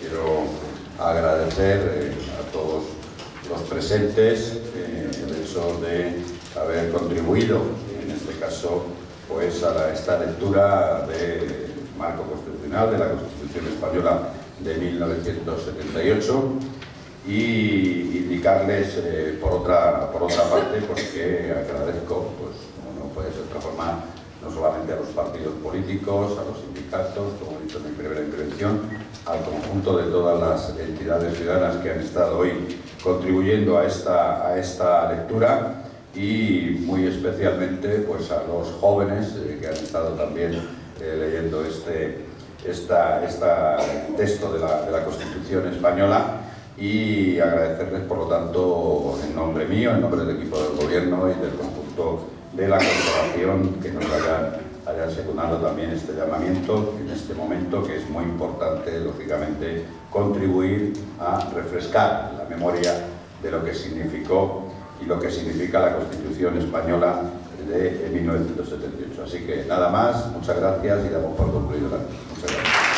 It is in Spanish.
quiero agradecer a todos los presentes el hecho de haber contribuido, en este caso, pues a esta lectura del marco constitucional de la Constitución Española de 1978 y indicarles por otra parte, pues que agradezco, pues como no puede ser de otra forma, no solamente a los partidos políticos, a los sindicatos, como he dicho en mi primera intervención, al conjunto de todas las entidades ciudadanas que han estado hoy contribuyendo a esta lectura, y muy especialmente pues a los jóvenes que han estado también leyendo este texto de la Constitución Española, y agradecerles, por lo tanto, en nombre mío, en nombre del equipo del Gobierno y del conjunto de la corporación, que nos hayan secundado también este llamamiento en este momento, que es muy importante, lógicamente, contribuir a refrescar la memoria de lo que significó y lo que significa la Constitución Española de 1978. Así que nada más, muchas gracias y damos por concluido la. Muchas gracias.